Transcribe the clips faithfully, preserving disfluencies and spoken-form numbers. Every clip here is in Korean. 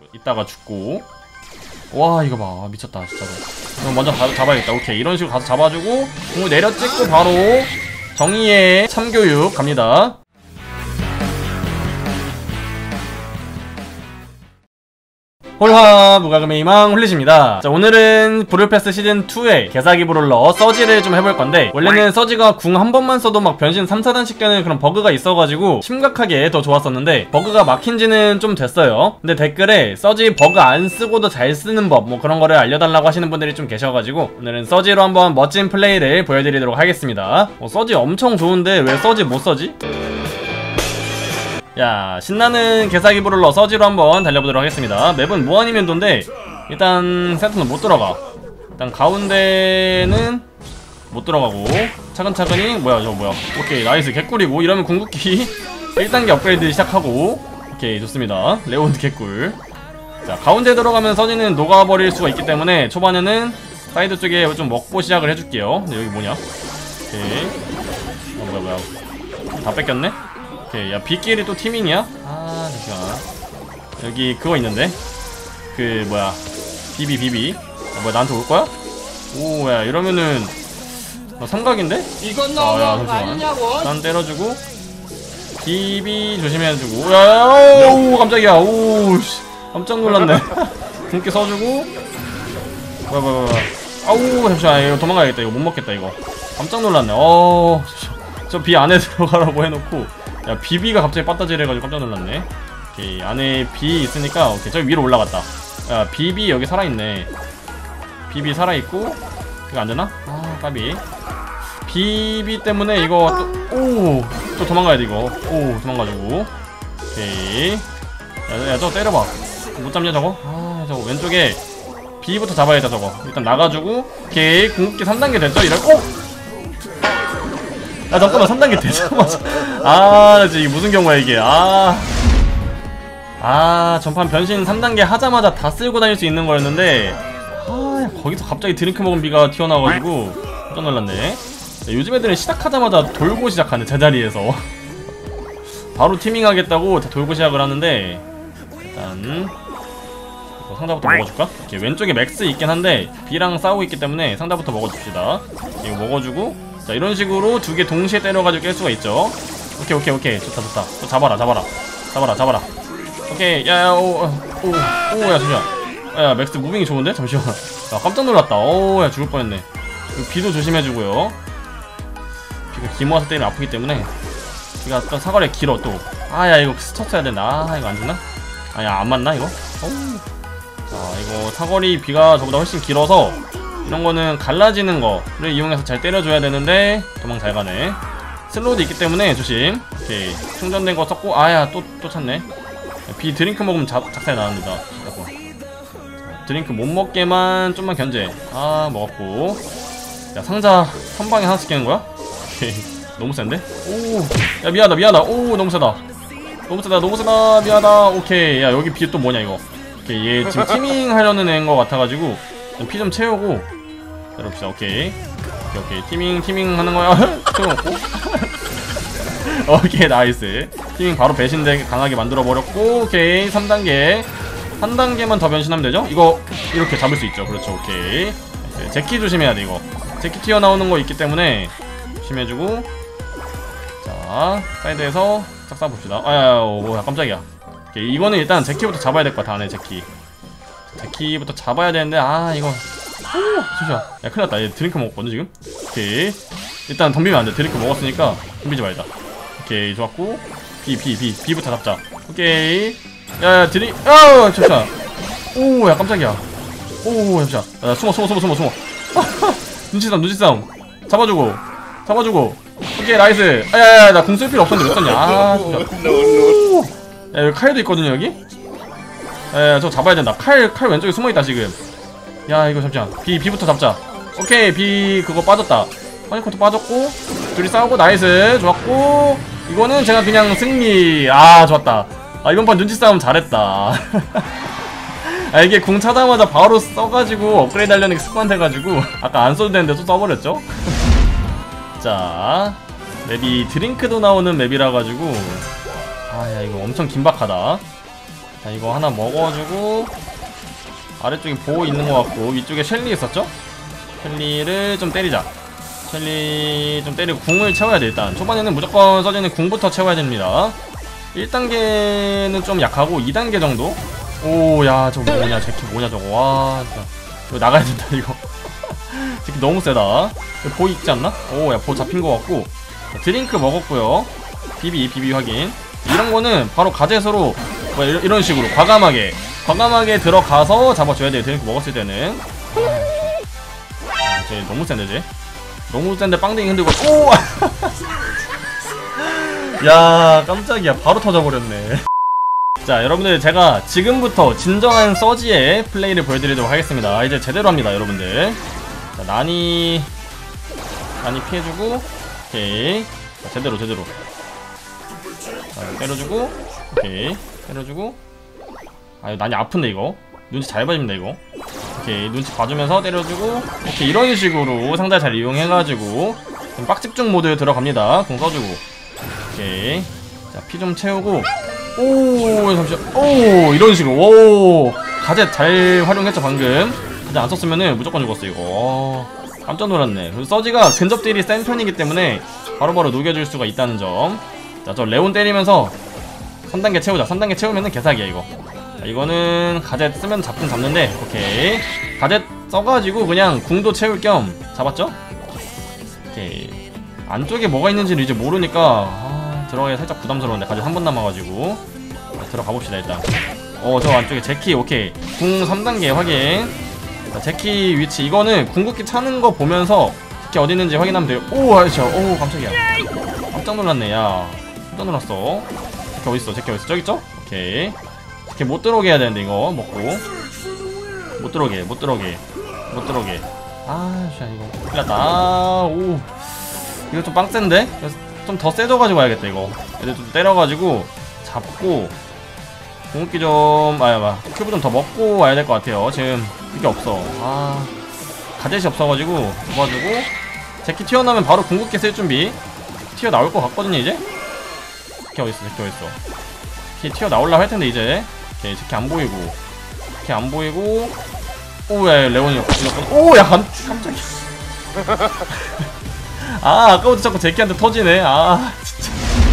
이따가 죽고. 와 이거 봐 미쳤다 진짜로. 그럼 먼저 가, 잡아야겠다. 오케이 이런 식으로 가서 잡아주고 공을 내려 찍고 바로 정의의 참교육 갑니다. 홀화 무과금의 희망 홀릿입니다. 자 오늘은 브롤패스 시즌이의 개사기 브롤러 서지를 좀 해볼 건데, 원래는 서지가 궁 한 번만 써도 막 변신 삼, 사단씩 되는 그런 버그가 있어가지고 심각하게 더 좋았었는데 버그가 막힌지는 좀 됐어요. 근데 댓글에 서지 버그 안 쓰고도 잘 쓰는 법 뭐 그런 거를 알려달라고 하시는 분들이 좀 계셔가지고 오늘은 서지로 한번 멋진 플레이를 보여드리도록 하겠습니다. 어, 서지 엄청 좋은데 왜 서지 못 써지? 야 신나는 개사기 브롤러 서지로 한번 달려보도록 하겠습니다. 맵은 무한이면도인데 일단 센터는 못 들어가. 일단 가운데는 못 들어가고 차근차근히 뭐야 저거 뭐야. 오케이 나이스 개꿀이고, 이러면 궁극기 일 단계 업그레이드 시작하고. 오케이 좋습니다. 레온드 개꿀. 자 가운데 들어가면 서지는 녹아버릴 수가 있기 때문에 초반에는 사이드 쪽에 좀 먹고 시작을 해줄게요. 근데 여기 뭐냐. 오케이 어 뭐야 뭐야 다 뺏겼네. 오케이 야 빗길이 또 티밍이야? 아 잠시만 여기 그거 있는데 그 뭐야 비비 비비 아, 뭐야 나한테 올거야? 오야 이러면은 어, 삼각인데? 이건 너무한 거 아니냐고? 난 때려주고 비비 조심해주고 야야야 오 깜짝이야 오 깜짝 놀랐네. 궁극기 써주고 뭐야 뭐야 뭐야 아우 잠시만 이거 도망가야겠다. 이거 못 먹겠다. 이거 깜짝 놀랐네. 어 저 비 안에 들어가라고 해놓고 야 비비가 갑자기 빠따지래가지고 깜짝 놀랐네. 오케이 안에 비 있으니까 오케이 저기 위로 올라갔다. 야 비비 여기 살아있네. 비비 살아있고 이거 안되나? 아 까비. 비비 때문에 이거 또 오 또 도망가야돼 이거. 오 도망가지고 오케이 야, 야 저거 때려봐. 못잡냐 저거? 아 저거 왼쪽에 비부터 잡아야겠다 저거. 일단 나가주고 오케이 궁극기 삼 단계 됐죠? 이럴 오! 야 잠깐만 삼 단계 되자마자 아 이게 무슨 경우야 이게. 아 아 전판 변신 삼 단계 하자마자 다 쓸고 다닐 수 있는 거였는데 아 거기서 갑자기 드링크 먹은 비가 튀어나와가지고 깜짝 놀랐네. 요즘 애들은 시작하자마자 돌고 시작하네. 제자리에서 바로 티밍하겠다고 다 돌고 시작을 하는데 일단 이거 상자부터 먹어줄까? 이렇게 왼쪽에 맥스 있긴 한데 비랑 싸우고 있기 때문에 상자부터 먹어줍시다. 이거 먹어주고 자 이런 식으로 두 개 동시에 때려가지고 깰 수가 있죠. 오케이 오케이 오케이 좋다 좋다. 또 잡아라 잡아라 잡아라 잡아라. 오케이 야야 오오오야 잠시만. 야 맥스 무빙이 좋은데? 잠시만. 야 깜짝 놀랐다. 오야 죽을 뻔했네. 비도 조심해주고요. 비가 기 모아서 때리면 아프기 때문에. 비가 또 사거리가 길어 또. 아야 이거 스쳤어야 된다. 아 이거 안 되나? 아야 안 맞나 이거? 오우. 자 이거 사거리 비가 저보다 훨씬 길어서 이런 거는 갈라지는 거를 이용해서 잘 때려줘야 되는데 도망 잘 가네. 슬로우도 있기 때문에 조심. 오케이 충전된 거 썼고 아야 또 또 찾네. 비 드링크 먹으면 자, 작살 나는데다. 드링크 못 먹게만 좀만 견제. 아 먹었고. 야 상자 한 방에 하나씩 깨는 거야? 오케이 너무 센데? 오 야 미안하다 미안하다. 오 너무 세다 너무 세다 너무 세다 미안하다. 오케이 야 여기 비 또 뭐냐 이거. 오케이 얘 지금 티밍 하려는 애인 거 같아가지고 피 좀 채우고 때려봅시다. 오케이 오케이 오케이 티밍 티밍 하는 거야. 채워놓고 오케이 나이스. 티밍 바로 배신대 강하게 만들어버렸고 오케이 삼 단계 한 단계만 더 변신하면 되죠? 이거 이렇게 잡을 수 있죠. 그렇죠. 오케이 네, 제키 조심해야 돼. 이거 제키 튀어나오는 거 있기 때문에 조심해주고 자 사이드에서 싹 쏴봅시다. 아야 뭐야 깜짝이야. 오케이 이거는 일단 제키부터 잡아야 될 것 같아. 안에 제키 제키부터 잡아야 되는데 아 이거 오 잠시만 야 큰일났다. 얘 드링크 먹었거든 지금. 오케이 일단 덤비면 안돼. 드링크 먹었으니까 덤비지 말자. 오케이 좋았고 비 비 비 비부터 잡자. 오케이 야야 드링 야 잠시만 오야 깜짝이야. 오 잠시만 야 숨어 숨어 숨어 숨어 숨어 눈치싸움 눈치싸움 잡아주고 잡아주고 오케이 나이스. 아야야 나 궁 쓸 필요 없었는데 왜 썼냐. 아 진짜. 야 여기 칼도 있거든요 여기. 야야 저거 잡아야 된다. 칼 칼 왼쪽에 숨어있다 지금. 야 이거 잠시만 비 비부터 잡자. 오케이 비 그거 빠졌다. 허니코트 빠졌고 둘이 싸우고 나이스 좋았고 이거는 제가 그냥 승리. 아 좋았다. 아 이번 판 눈치 싸움 잘했다. 아 이게 궁 차자마자 바로 써가지고 업그레이드 하려는 게 습관 돼가지고 아까 안 써도 되는데 또 써버렸죠. 자 맵이 드링크도 나오는 맵이라 가지고 아야 이거 엄청 긴박하다. 자 이거 하나 먹어주고 아래쪽에 보호 있는 것 같고 위쪽에 셸리 있었죠? 셸리를 좀 때리자. 셸리 좀 때리고 궁을 채워야 돼. 일단 초반에는 무조건 서지는 궁부터 채워야 됩니다. 일 단계는 좀 약하고 이 단계 정도? 오야 저거 뭐냐 제키 뭐냐 저거 와 진짜 이거 나가야 된다 이거. 제키 너무 세다. 보 있지 않나? 오야 보 잡힌 것 같고. 자, 드링크 먹었고요. 비비 비비 확인. 이런 거는 바로 가젯으로 뭐 이런, 이런 식으로 과감하게 과감하게 들어가서 잡아줘야 돼요. 드링크 먹었을 때는. 아, 쟤 너무 센데 쟤. 너무 센데 빵댕이 흔들고 오! 야 깜짝이야 바로 터져버렸네. 자 여러분들 제가 지금부터 진정한 서지의 플레이를 보여드리도록 하겠습니다. 이제 제대로 합니다 여러분들. 자 난이 난이 피해주고 오케이. 자, 제대로 제대로. 자 때려주고 오케이 때려주고. 아 이거 난이 아픈데 이거 눈치 잘 봐줍니다 이거. 오케이 눈치 봐주면서 때려주고 오케이 이런 식으로 상대 잘 이용해가지고 빡집중 모드 들어갑니다. 공 써주고 오케이. 자 피 좀 채우고 오 잠시만 오 이런 식으로 오 가젯 잘 활용했죠 방금. 가젯 안 썼으면은 무조건 죽었어 이거. 깜짝 놀랐네. 그리고 서지가 근접딜이 센 편이기 때문에 바로바로 녹여줄 수가 있다는 점. 자 저 레온 때리면서 삼 단계 채우자. 삼 단계 채우면은 개사기야 이거. 자, 이거는 가젯 쓰면 잡긴 잡는데 오케이. 가젯 써가지고 그냥 궁도 채울 겸 잡았죠? 오케이. 안쪽에 뭐가 있는지는 이제 모르니까 아, 들어가기 살짝 부담스러운데 가젯 한 번 남아가지고. 자, 들어가 봅시다 일단. 어 저 안쪽에 제키 오케이. 궁 삼 단계 확인. 자, 제키 위치 이거는 궁극기 차는 거 보면서 제키 어디 있는지 확인하면 돼요. 오 아이씨 오 깜짝이야. 깜짝 놀랐네 야. 깜짝 놀랐어. 제키 어딨어 제키 어딨어 저기 있죠? 오케이. 이렇게 못 들어오게 해야 되는데 이거 먹고 못 들어오게 못 들어오게 못 들어오게. 아 씨 이거 큰일났다. 아, 오 이거 좀 빵센데? 좀 더 세져가지고 와야겠다 이거. 얘들 좀 때려가지고 잡고 궁극기 좀 아야 봐 큐브 좀 더 먹고 와야 될 것 같아요. 지금 그게 없어. 아 가젯이 없어가지고 도와주고 제키 튀어나오면 바로 궁극기 쓸 준비. 튀어나올 것 같거든요 이제. 제키 어딨어 제키 어딨어. 제키 튀어나올라 할 텐데 이제. 오케이 제키 안 보이고 제키 안 보이고. 오야 레온이 오야 깜짝이야. 아 아까부터 자꾸 제키한테 터지네. 아 진짜.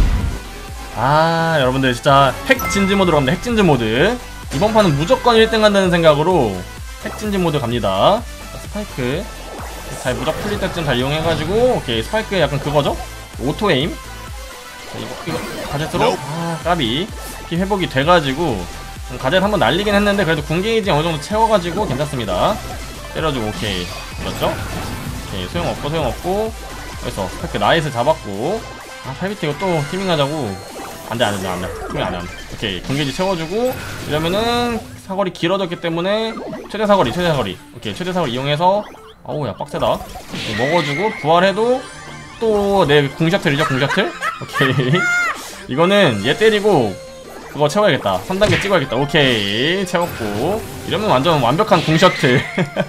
아 여러분들 진짜 핵 진지 모드로 갑니다. 핵 진지 모드. 이번 판은 무조건 일 등 한다는 생각으로 핵 진지 모드 갑니다. 자, 스파이크 잘 무적 풀릴 때쯤 잘 이용해가지고 오케이 스파이크 약간 그거죠? 오토 에임. 자, 이거 이거 가젯으로 아 까비 피 회복이 돼가지고 가젯 한번 날리긴 했는데 그래도 궁게이지 어느정도 채워가지고 괜찮습니다. 때려주고 오케이 그렇죠? 오케이 소용없고 소용없고. 그래서 스파이크 나이스 잡았고. 아 팔비티 이거 또 티밍하자고. 안돼 안돼 안돼 티밍 안돼 안돼. 오케이 궁게이지 채워주고 이러면은 사거리 길어졌기 때문에 최대 사거리 최대 사거리 오케이 최대 사거리 이용해서 어우야 빡세다. 먹어주고 부활해도 또 내 궁셔틀이죠 궁셔틀. 오케이 이거는 얘 때리고 그거 채워야겠다. 삼 단계 찍어야겠다. 오케이 채웠고 이러면 완전 완벽한 궁셔틀.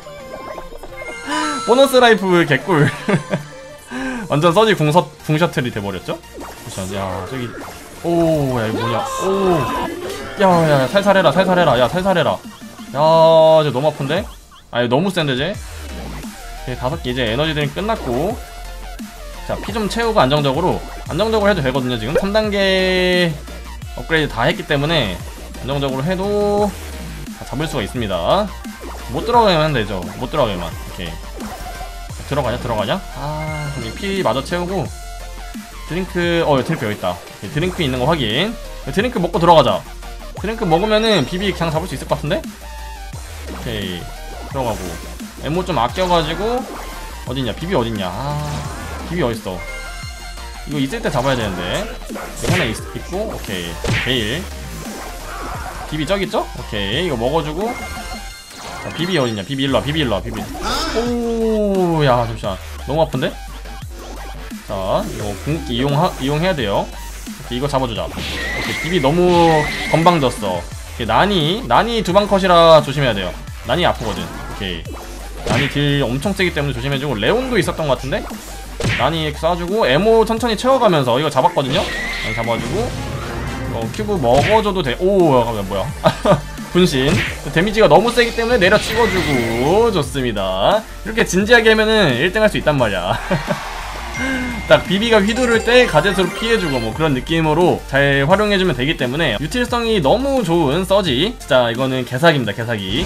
보너스 라이프 개꿀. 완전 서지 궁서, 궁셔틀이 돼버렸죠? 야 저기 오야 이거 뭐냐 오 야야 살살해라 살살해라 야 살살해라. 야 쟤 너무 아픈데? 아 이거 너무 센데 쟤? 오케이 다섯 개 이제 에너지 드링 끝났고. 자 피 좀 채우고 안정적으로 안정적으로 해도 되거든요 지금. 삼 단계 업그레이드 다 했기 때문에 안정적으로 해도 다 잡을 수가 있습니다. 못 들어가게만 하면 되죠. 못 들어가게만. 오케이 들어가냐 들어가냐? 아 그럼 피 마저 채우고 드링크 어 드링크 여기 있다. 오케이, 드링크 있는 거 확인. 드링크 먹고 들어가자. 드링크 먹으면은 비비 그냥 잡을 수 있을 것 같은데? 오케이 들어가고 엠모 좀 아껴가지고 어딨냐 비비 어딨냐. 아 비비 어딨어. 이거 있을 때 잡아야 되는데. 이거 하나 있, 있고 오케이 베일 비비 저기 있죠? 오케이 이거 먹어주고. 자 비비 어딨냐 비비 일로와 비비 일로와 비비. 오야 잠시만 너무 아픈데? 자 이거 궁극기 이용하, 이용해야 돼요. 오케이, 이거 잡아주자. 오케이 비비 너무 건방졌어. 오케이 난이 난이 두방 컷이라 조심해야 돼요. 난이 아프거든. 오케이 난이 딜 엄청 세기 때문에 조심해주고. 레온도 있었던 것 같은데? 난이 쏴주고 에모 천천히 채워가면서 이거 잡았거든요? 난이 잡아주고 어, 큐브 먹어줘도 돼. 오, 잠깐만, 뭐야. 분신. 데미지가 너무 세기 때문에 내려 찍어주고. 좋습니다. 이렇게 진지하게 하면은 일 등 할 수 있단 말이야. 딱 비비가 휘두를 때 가젯으로 피해주고 뭐 그런 느낌으로 잘 활용해주면 되기 때문에 유틸성이 너무 좋은 서지. 진짜 이거는 개사기입니다, 개사기.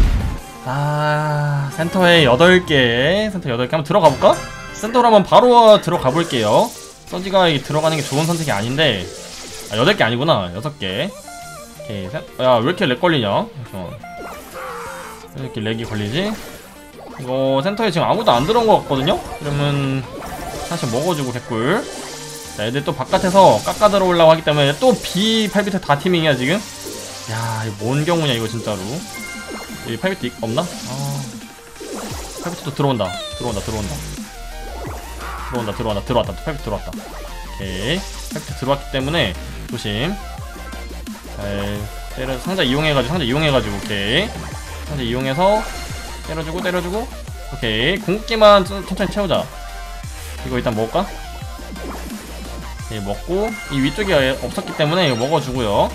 아, 센터에 여덟 개. 센터 여덟 개 한번 들어가볼까? 센터로 한번 바로 들어가볼게요. 서지가 들어가는 게 좋은 선택이 아닌데, 아, 여덟 개 아니구나. 여섯 개. 오케이. 야, 왜 이렇게 렉 걸리냐? 잠시만. 왜 이렇게 렉이 걸리지? 이거 센터에 지금 아무도 안 들어온 것 같거든요? 그러면 사실 먹어주고 개꿀. 자, 애들 또 바깥에서 깎아 들어오려고 하기 때문에 또 B 팔 비트 다 티밍이야 지금. 야, 이거 뭔 경우냐 이거 진짜로. 여기 팔 비트 없나? 아, 팔 비트도 들어온다. 들어온다 들어온다 들어온다 들어온다 들어왔다. 팔 비트 들어왔다. 오케이. 팔 비트 들어왔기 때문에 조심. 잘 때려. 상자 이용해가지고 상자 이용해가지고 오케이. 상자 이용해서 때려주고 때려주고. 오케이. 궁극기만 천천히 채우자. 이거 일단 먹을까? 예, 먹고 이 위쪽에 없었기 때문에 이거 먹어주고요.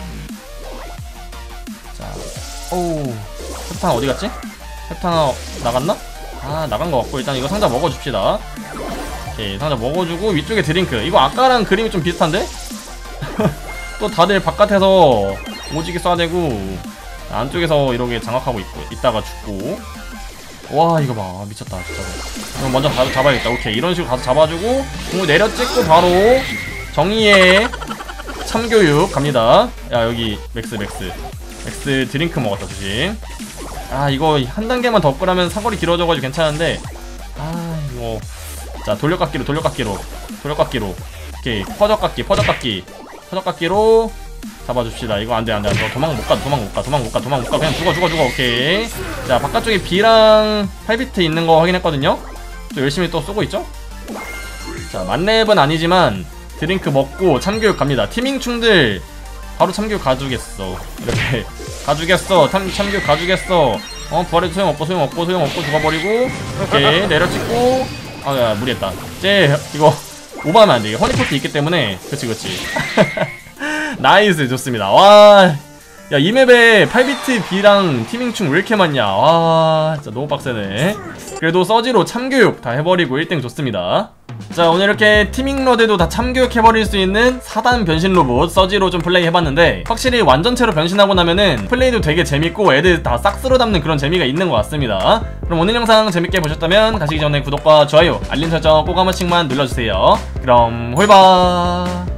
자, 오우, 캡탄 어디 갔지? 캡탄 나갔나? 아, 나간 것 같고 일단 이거 상자 먹어줍시다. 오케이, 상자 먹어주고 위쪽에 드링크. 이거 아까랑 그림이 좀 비슷한데? 또 다들 바깥에서 오지게 쏴대고 안쪽에서 이렇게 장악하고 있고 있다가 죽고. 와, 이거 봐, 미쳤다 진짜로. 그럼 먼저 가서 잡아야겠다. 오케이, 이런 식으로 가서 잡아주고 공을 내려 찍고 바로 정의의 참교육 갑니다. 야, 여기 맥스 맥스 맥스 드링크 먹었다. 조심. 아, 이거 한 단계만 더 업그라면 사거리 길어져가지고 괜찮은데, 아, 이거 자, 돌려깎기로 돌려깎기로 돌려깎기로. 오케이, 퍼적깎기 퍼적깎기 퍼적깎기로 잡아줍시다. 이거 안돼 안돼 안돼. 도망 못가 도망 못가 도망 못가 도망 못가. 그냥 죽어 죽어 죽어. 오케이. 자, 바깥쪽에 B랑 팔 비트 있는 거 확인했거든요. 또 열심히 또 쏘고 있죠. 자, 만렙은 아니지만 드링크 먹고 참교육 갑니다. 티밍충들 바로 참교육 가주겠어. 이렇게 가주겠어. 참, 참교육 가주겠어. 어, 부활해도 소용없고 소용없고 소용없고 죽어버리고. 오케이, 내려찍고. 아, 야, 무리했다. 쟤 이거 오버하면 안돼. 허니포트 있기 때문에. 그치 그치. 나이스. 좋습니다. 와, 야, 이 맵에 팔 비트 B랑 티밍충 왜 이렇게 많냐. 와, 진짜 너무 빡세네. 그래도 서지로 참교육 다 해버리고 일 등 좋습니다. 자, 오늘 이렇게 티밍러드도 다 참교육해버릴 수 있는 사 단 변신 로봇 서지로 좀 플레이 해봤는데, 확실히 완전체로 변신하고 나면은 플레이도 되게 재밌고 애들 다 싹 쓸어 담는 그런 재미가 있는 것 같습니다. 그럼 오늘 영상 재밌게 보셨다면 가시기 전에 구독과 좋아요, 알림 설정 꼭 한 번씩만 눌러주세요. 그럼 홀바.